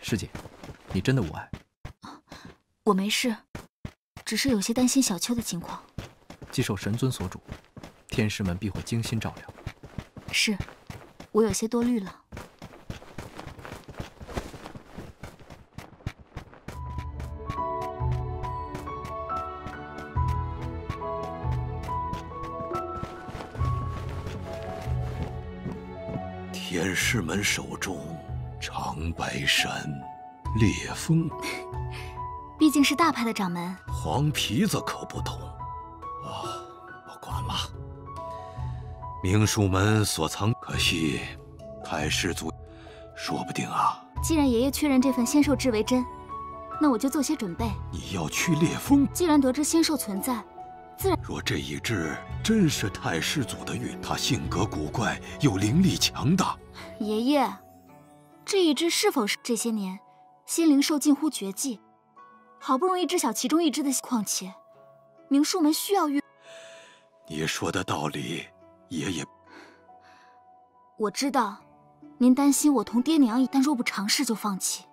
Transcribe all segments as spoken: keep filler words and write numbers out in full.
师姐，你真的无碍？ 我没事，只是有些担心小秋的情况。 既受神尊所主，天师们必会精心照料。 是，我有些多虑了。 天师们手中长白山、烈风， 毕竟是大派的掌门。 黄皮子可不同。啊，不管了。明术门所藏，可惜太师祖，说不定啊。 既然爷爷确认这份仙兽志为真，那我就做些准备。 你要去烈风？ 既然得知仙兽存在，自然…… 若这一只真是太师祖的玉，他性格古怪又灵力强大。 爷爷，这一只是否是这些年仙灵兽近乎绝迹，好不容易知晓其中一只的？况且，明术门需要玉。 你说的道理，爷爷。 我知道，您担心我同爹娘一，但若不尝试就放弃。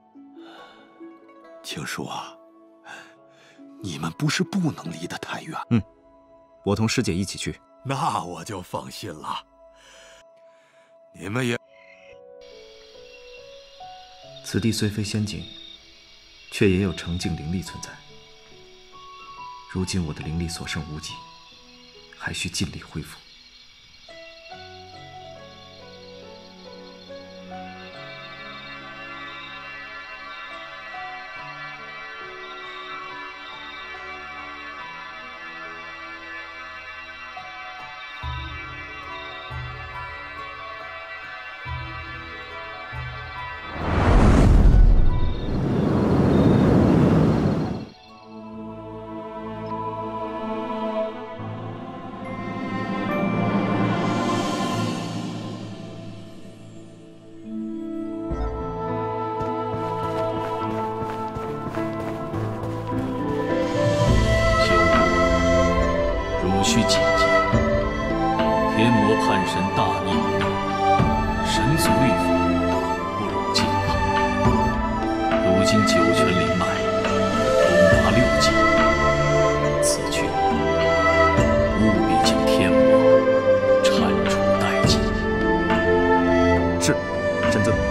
青叔啊，你们不是不能离得太远？ 嗯，我同师姐一起去。 那我就放心了。你们也…… 此地虽非仙境，却也有澄净灵力存在。如今我的灵力所剩无几，还需尽力恢复。 须谨记，天魔叛神大逆不道，神族律法不容践踏。如今九泉灵脉通达六界，此去务必将天魔铲除殆尽。 是，神尊。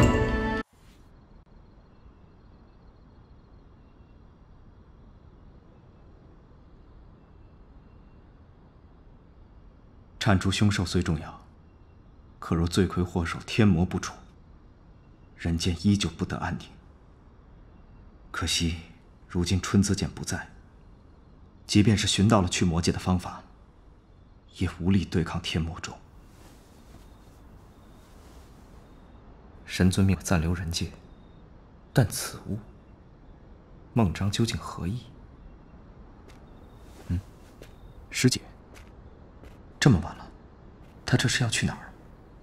铲除凶兽虽重要，可若罪魁祸首天魔不除，人间依旧不得安宁。可惜如今春泽简不在，即便是寻到了去魔界的方法，也无力对抗天魔种。神尊命暂留人界，但此物，孟章究竟何意？嗯，师姐。这么晚了，他这是要去哪儿？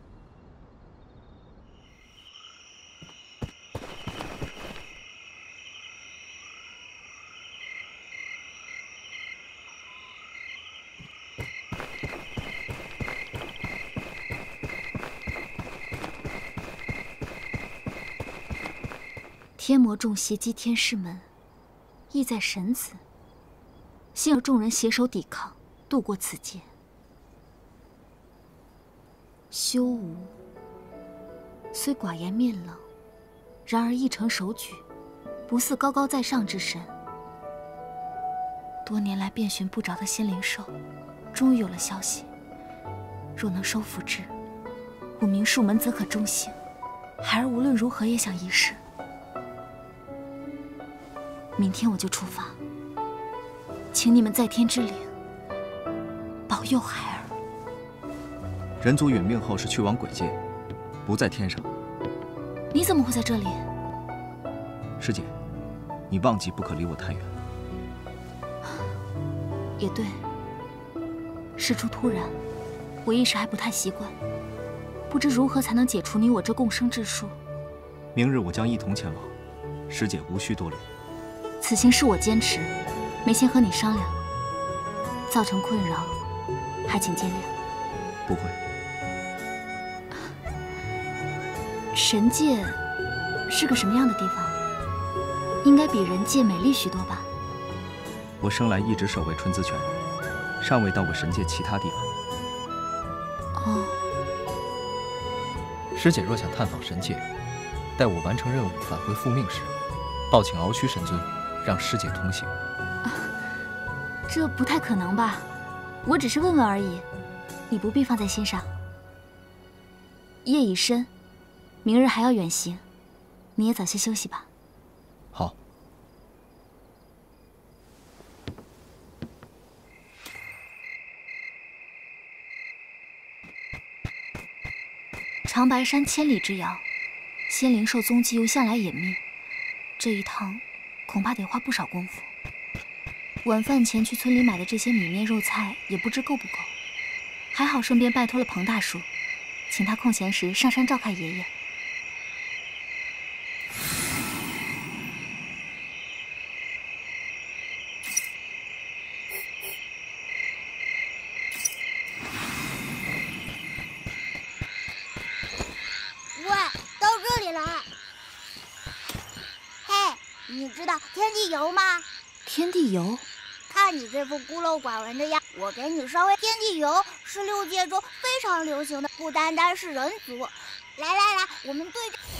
天魔众袭击天师门，意在神子，幸而众人携手抵抗，渡过此劫。修吾虽寡言面冷，然而一成手举，不似高高在上之神。多年来遍寻不着的仙灵兽，终于有了消息。若能收服之，我明术门则可中兴。孩儿无论如何也想一试。明天我就出发，请你们在天之灵保佑孩儿。 人族殒命后是去往鬼界，不在天上。 你怎么会在这里？ 师姐，你忘记不可离我太远。 也对，事出突然，我一时还不太习惯，不知如何才能解除你我这共生之术。 明日我将一同前往，师姐无需多虑。 此行是我坚持，没先和你商量，造成困扰，还请见谅。 不会。 神界是个什么样的地方？应该比人界美丽许多吧？ 我生来一直守卫春姿泉，尚未到过神界其他地方。 哦， 师姐若想探访神界，待我完成任务返回复命时，报请鳌须神尊，让师姐同行。 啊，这不太可能吧？我只是问问而已，你不必放在心上。夜已深，明日还要远行，你也早些休息吧。 好。 长白山千里之遥，仙灵兽踪迹又向来隐秘，这一趟恐怕得花不少功夫。晚饭前去村里买的这些米面肉菜，也不知够不够。还好顺便拜托了彭大叔，请他空闲时上山照看爷爷。 喂，到这里来！嘿，你知道天地游吗？ 天地游？ 看你这副孤陋寡闻的样，我给你稍微。天地游是六界中非常流行的，不单单是人族。来来来，我们对着。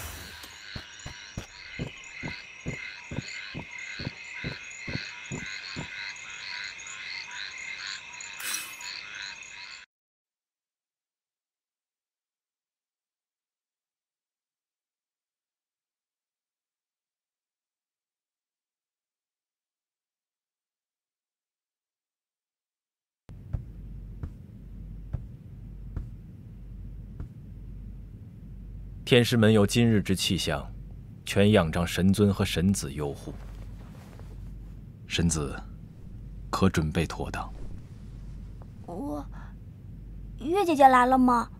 天师门有今日之气象，全仰仗神尊和神子佑护。神子，可准备妥当？ 我，月姐姐来了吗？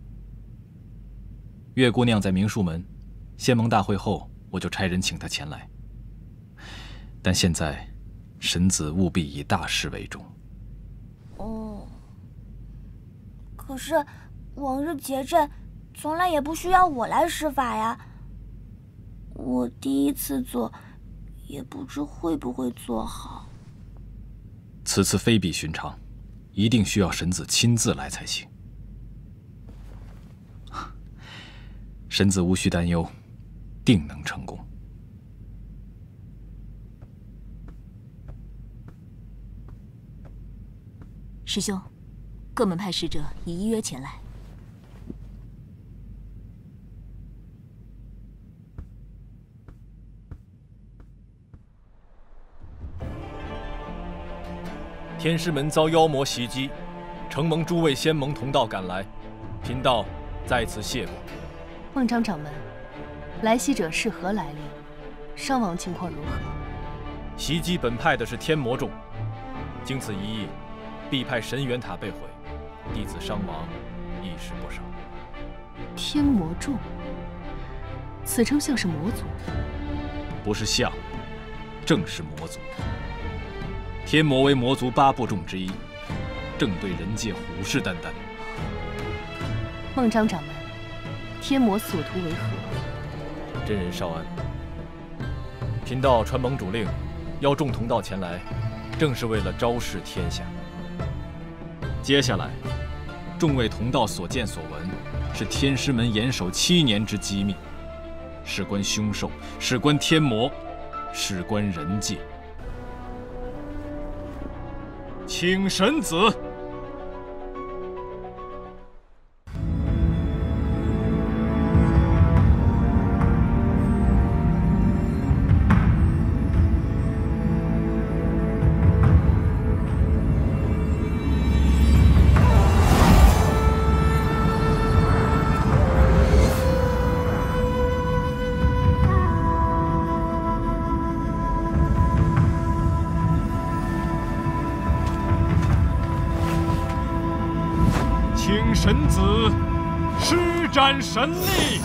月姑娘在明术门，仙盟大会后，我就差人请她前来。但现在，神子务必以大事为重。 哦。可是，往日结阵。从来也不需要我来施法呀，我第一次做，也不知会不会做好。 此次非比寻常，一定需要神子亲自来才行。神子无需担忧，定能成功。 师兄，各门派使者已依约前来。 天师门遭妖魔袭击，承蒙诸位仙盟同道赶来，贫道在此谢过。 孟章掌门，来袭者是何来历？伤亡情况如何？ 袭击本派的是天魔众，经此一役，必派神元塔被毁，弟子伤亡亦是不少。 天魔众，此称像是魔族？ 不是像，正是魔族。天魔为魔族八部众之一，正对人界虎视眈眈。 孟章掌门，天魔所图为何？ 真人稍安。贫道传盟主令，邀众同道前来，正是为了昭示天下。接下来，众位同道所见所闻，是天师门严守七年之机密，事关凶兽，事关天魔，事关人界。请神子。请神子施展神力。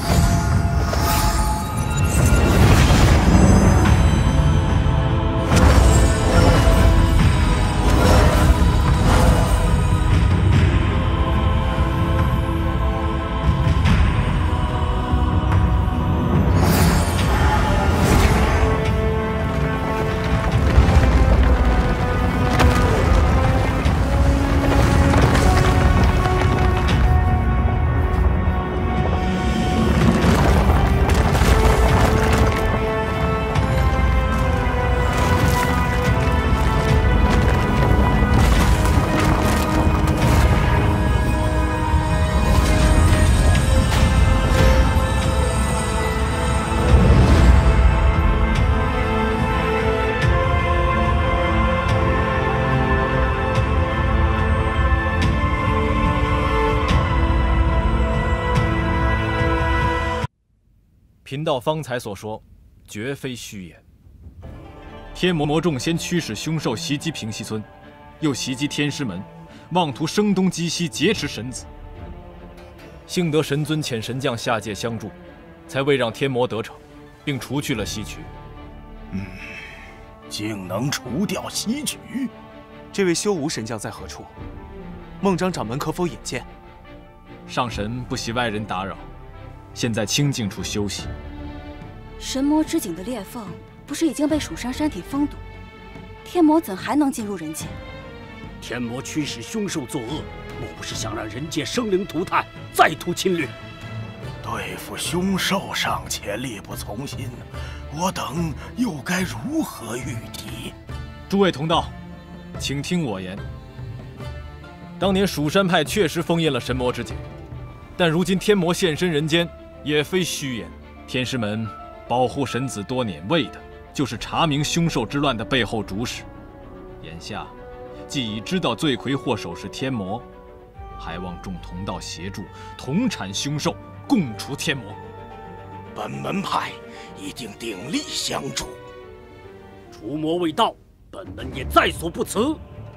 贫道方才所说，绝非虚言。天魔魔众先驱使凶兽袭击平西村，又袭击天师门，妄图声东击西，劫持神子。幸得神尊遣神将下界相助，才未让天魔得逞，并除去了西渠。 嗯，竟能除掉西渠？ 这位修武神将在何处？孟章掌门可否引荐？ 上神不喜外人打扰，现在清静处休息。 神魔之井的裂缝不是已经被蜀山山体封堵，天魔怎还能进入人间？ 天魔驱使凶兽作恶，莫不是想让人界生灵涂炭，再图侵略？ 对付凶兽尚且力不从心，我等又该如何御敌？ 诸位同道，请听我言。当年蜀山派确实封印了神魔之井，但如今天魔现身人间，也非虚言。天师门保护神子多年，为的就是查明凶兽之乱的背后主使。眼下既已知道罪魁祸首是天魔，还望众同道协助，同铲凶兽，共除天魔。 本门派一定鼎力相助。 除魔未到，本门也在所不辞。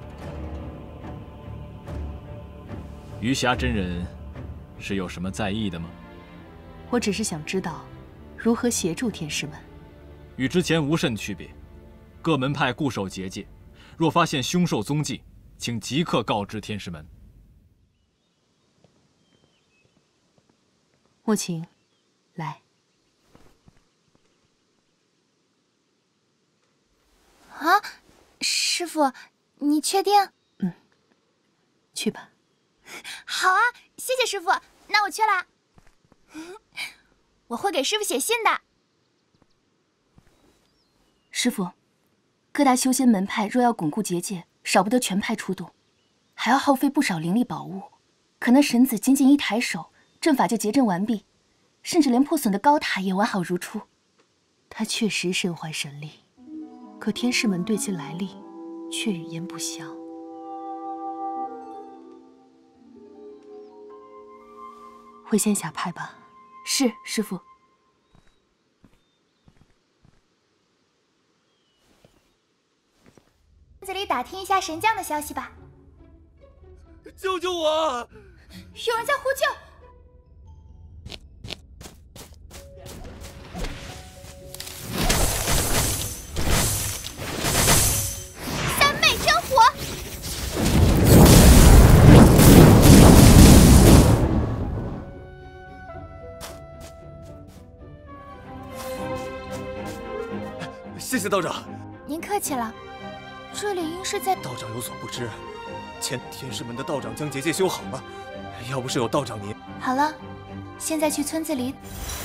余霞真人是有什么在意的吗？ 我只是想知道如何协助天师们。 与之前无甚区别，各门派固守结界，若发现凶兽踪迹，请即刻告知天师门。 莫晴，来。 啊，师傅，你确定？ 嗯，去吧。 好啊，谢谢师傅，那我去了。我会给师傅写信的。 师傅，各大修仙门派若要巩固结界，少不得全派出动，还要耗费不少灵力宝物。可那神子仅仅一抬手，阵法就结阵完毕，甚至连破损的高塔也完好如初。他确实身怀神力，可天师门对其来历却语言不详。回仙峡派吧。是，师傅。 这里打听一下神将的消息吧。 救救我！ 有人在呼救！三昧真火！ 谢谢道长。 您客气了。这里应是在…… 道长有所不知，前天师门的道长将结界修好了，要不是有道长您…… 好了，现在去村子里。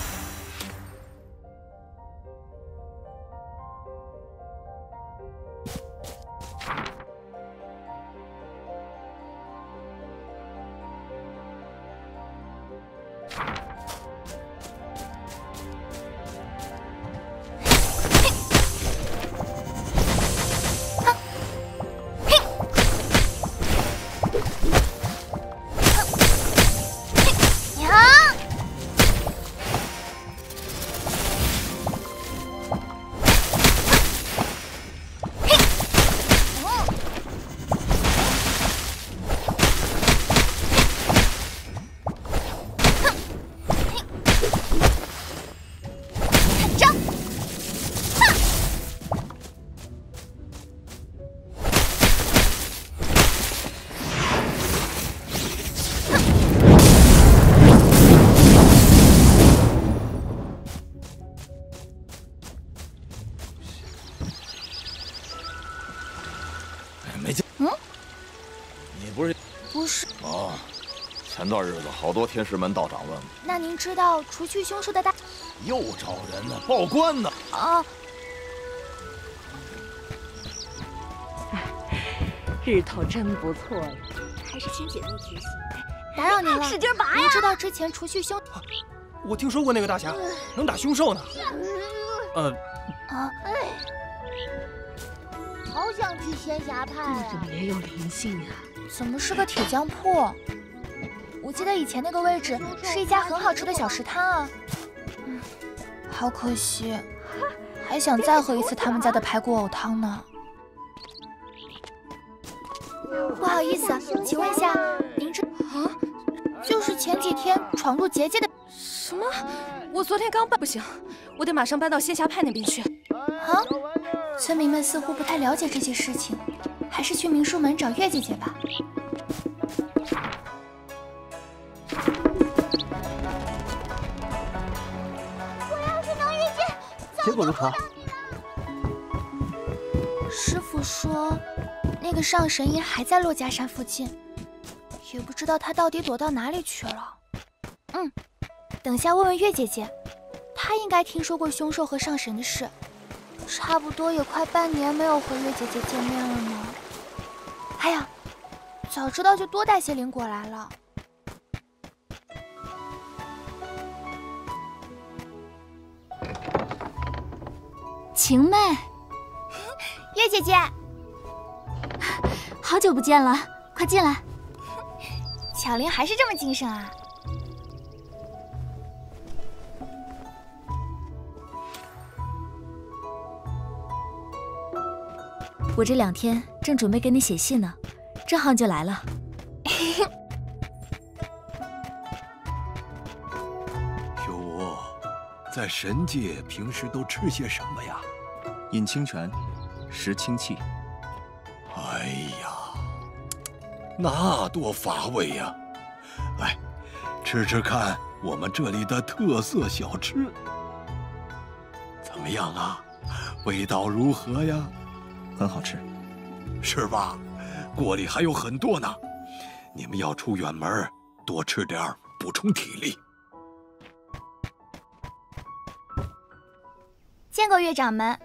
前段日子，好多天师门道长问我。 那您知道除去凶兽的大…… 又找人呢，报官呢。 啊！ 日头真不错呀， 还是亲姐妹贴心。打扰您了，使劲拔呀！您知道之前除去凶…… 我听说过那个大侠能打凶兽呢。呃。 啊！ 好想去仙侠派啊！怎么也有灵性啊？ 怎么是个铁匠铺？我记得以前那个位置是一家很好吃的小食摊啊。嗯， 好可惜，还想再喝一次他们家的排骨藕汤呢。不好意思，请问一下，您这啊，就是前几天闯入结界的什么？我昨天刚搬，不行，我得马上搬到仙霞派那边去。 啊，村民们似乎不太了解这些事情，还是去明书门找月姐姐吧。 我要是能遇见， 结果如何？ 师傅说，那个上神医还在珞珈山附近，也不知道他到底躲到哪里去了。嗯，等下问问月姐姐，她应该听说过凶兽和上神的事。差不多也快半年没有和月姐姐见面了呢。哎呀，早知道就多带些灵果来了。 晴妹， 月姐姐， 好久不见了，快进来。 巧玲还是这么精神啊！ 我这两天正准备给你写信呢，正好你就来了。 修吾，在神界平时都吃些什么呀？ 饮清泉，食清气。 哎呀，那多乏味呀！来，吃吃看我们这里的特色小吃，怎么样啊？味道如何呀？ 很好吃， 是吧？锅里还有很多呢。你们要出远门，多吃点儿，补充体力。 见过岳掌门，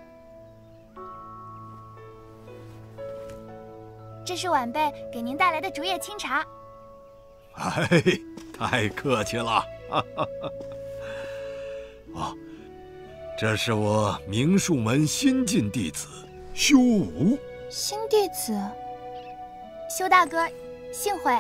这是晚辈给您带来的竹叶清茶。 哎，太客气了。哦，这是我明术门新晋弟子修吾。 新弟子，修大哥，幸会。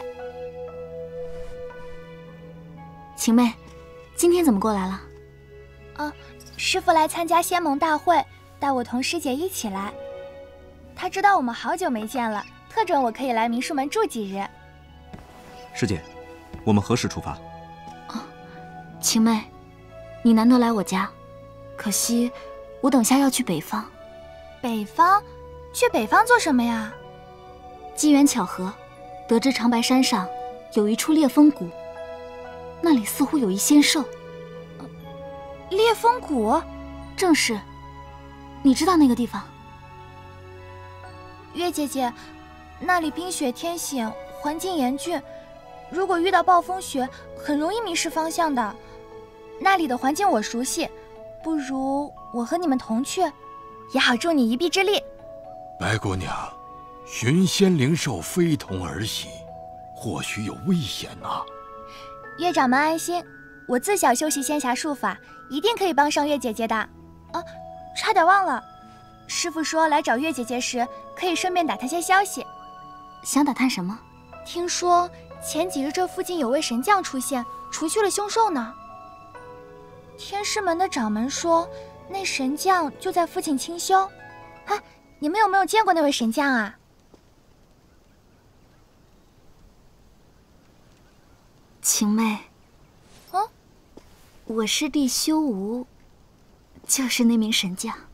晴妹，今天怎么过来了？ 啊，师父来参加仙盟大会，带我同师姐一起来。他知道我们好久没见了，特准我可以来明术门住几日。 师姐，我们何时出发？ 哦，晴妹，你难得来我家，可惜我等下要去北方。 北方？去北方做什么呀？ 机缘巧合，得知长白山上有一处裂风谷，那里似乎有一仙兽。 裂风谷？ 正是。你知道那个地方？ 月姐姐，那里冰雪天险，环境严峻，如果遇到暴风雪，很容易迷失方向的。那里的环境我熟悉，不如我和你们同去，也好助你一臂之力。 白姑娘，寻仙灵兽非同儿戏，或许有危险呐。 岳掌门安心，我自小修习仙侠术法，一定可以帮上月姐姐的。啊，差点忘了，师父说来找月姐姐时，可以顺便打探些消息。 想打探什么？ 听说前几日这附近有位神将出现，除去了凶兽呢。天师门的掌门说，那神将就在附近清修。哎，你们有没有见过那位神将啊？ 晴妹， 嗯， 我师弟修吾，就是那名神将。